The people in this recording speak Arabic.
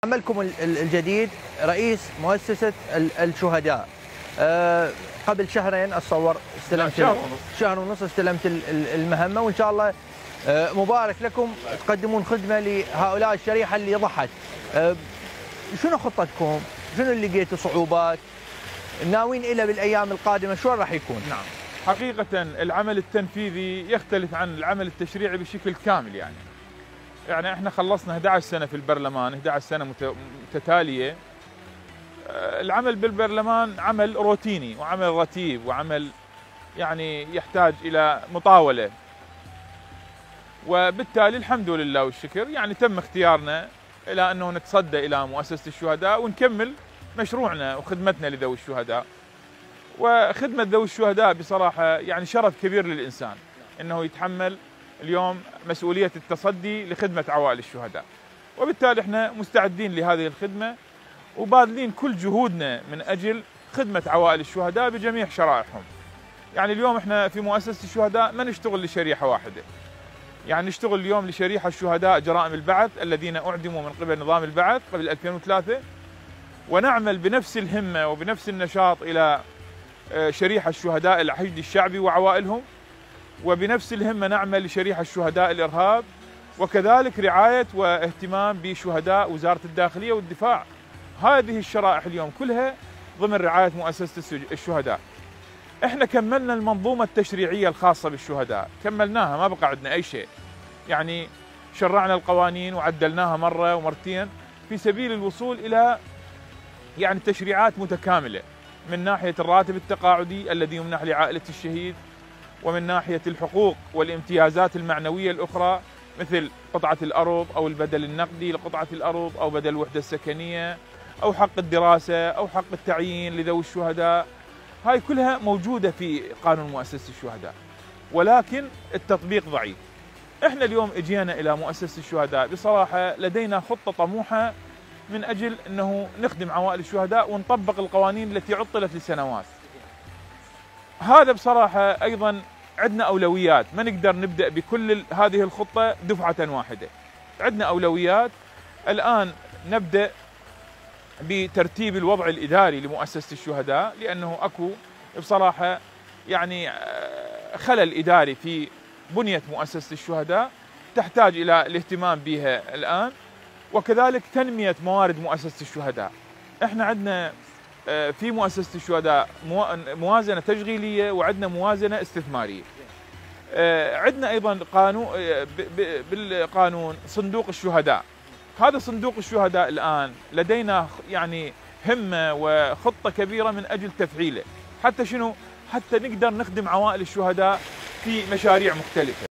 عملكم الجديد رئيس مؤسسة الشهداء. قبل شهرين اتصور استلمت شهر ونص استلمت المهمة، وان شاء الله مبارك لكم تقدمون خدمة لهؤلاء الشريحة اللي ضحت. شنو خطتكم؟ شنو اللي لقيتوا صعوبات؟ ناويين إلى بالأيام القادمة شو راح يكون؟ نعم، حقيقة العمل التنفيذي يختلف عن العمل التشريعي بشكل كامل. يعني احنا خلصنا 11 سنة في البرلمان، 11 سنة متتالية. العمل بالبرلمان عمل روتيني وعمل رتيب وعمل يعني يحتاج إلى مطاولة، وبالتالي الحمد لله والشكر يعني تم اختيارنا إلى أنه نتصدى إلى مؤسسة الشهداء ونكمل مشروعنا وخدمتنا لذوي الشهداء. وخدمة ذوي الشهداء بصراحة يعني شرف كبير للإنسان أنه يتحمل اليوم مسؤولية التصدي لخدمة عوائل الشهداء، وبالتالي احنا مستعدين لهذه الخدمة وباذلين كل جهودنا من أجل خدمة عوائل الشهداء بجميع شرائحهم. يعني اليوم احنا في مؤسسة الشهداء ما نشتغل لشريحة واحدة، يعني نشتغل اليوم لشريحة الشهداء جرائم البعث الذين أعدموا من قبل نظام البعث قبل 2003، ونعمل بنفس الهمة وبنفس النشاط إلى شريحة الشهداء الحشد الشعبي وعوائلهم، وبنفس الهمة نعمل لشريحة الشهداء الإرهاب، وكذلك رعاية واهتمام بشهداء وزارة الداخلية والدفاع. هذه الشرائح اليوم كلها ضمن رعاية مؤسسة الشهداء. احنا كملنا المنظومة التشريعية الخاصة بالشهداء، كملناها ما بقى عندنا أي شيء. يعني شرعنا القوانين وعدلناها مرة ومرتين في سبيل الوصول إلى يعني تشريعات متكاملة من ناحية الراتب التقاعدي الذي يمنح لعائلة الشهيد، ومن ناحية الحقوق والامتيازات المعنوية الأخرى مثل قطعة الأرض أو البدل النقدي لقطعة الأرض أو بدل الوحدة السكنية أو حق الدراسة أو حق التعيين لذوي الشهداء. هاي كلها موجودة في قانون مؤسسة الشهداء، ولكن التطبيق ضعيف. احنا اليوم اجينا إلى مؤسسة الشهداء بصراحة لدينا خطة طموحة من أجل أنه نخدم عوائل الشهداء ونطبق القوانين التي عطلت لسنوات. هذا بصراحة أيضا عندنا أولويات، ما نقدر نبدأ بكل هذه الخطة دفعة واحدة. عندنا أولويات. الآن نبدأ بترتيب الوضع الإداري لمؤسسة الشهداء، لأنه أكو بصراحة يعني خلل إداري في بنية مؤسسة الشهداء تحتاج إلى الاهتمام بها الآن، وكذلك تنمية موارد مؤسسة الشهداء. احنا عندنا في مؤسسة الشهداء موازنة تشغيلية وعندنا موازنة استثمارية. عندنا أيضا بالقانون صندوق الشهداء. هذا صندوق الشهداء الآن لدينا يعني همة وخطة كبيرة من أجل تفعيله، حتى شنو؟ حتى نقدر نخدم عوائل الشهداء في مشاريع مختلفة.